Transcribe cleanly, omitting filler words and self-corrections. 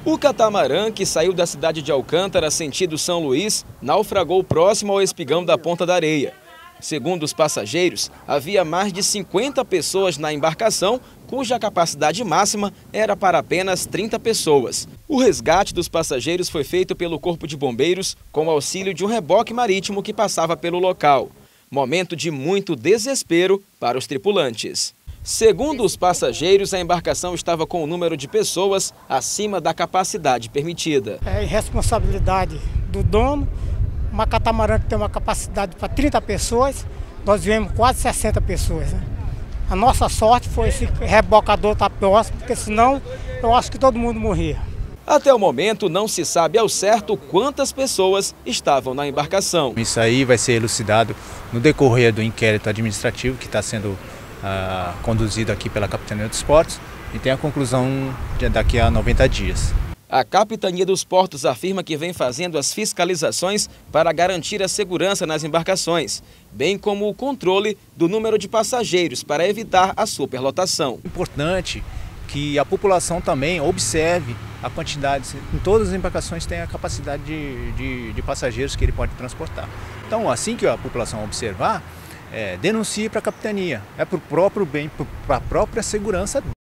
O catamarã, que saiu da cidade de Alcântara sentido São Luís, naufragou próximo ao espigão da Ponta da Areia. Segundo os passageiros, havia mais de 50 pessoas na embarcação, cuja capacidade máxima era para apenas 30 pessoas. O resgate dos passageiros foi feito pelo Corpo de Bombeiros com o auxílio de um reboque marítimo que passava pelo local. Momento de muito desespero para os tripulantes. Segundo os passageiros, a embarcação estava com o número de pessoas acima da capacidade permitida. É irresponsabilidade do dono. Uma catamarã que tem uma capacidade para 30 pessoas, nós viemos quase 60 pessoas. Né? A nossa sorte foi esse rebocador estar próximo, porque senão eu acho que todo mundo morria. Até o momento não se sabe ao certo quantas pessoas estavam na embarcação. Isso aí vai ser elucidado no decorrer do inquérito administrativo que está sendo conduzido aqui pela Capitania dos Portos e tem a conclusão daqui a 90 dias. A Capitania dos Portos afirma que vem fazendo as fiscalizações para garantir a segurança nas embarcações, bem como o controle do número de passageiros para evitar a superlotação. Importante que a população também observe a quantidade, em todas as embarcações tem a capacidade de passageiros que ele pode transportar. Então, assim que a população observar, denuncie para a Capitania, é para o próprio bem, para a própria segurança.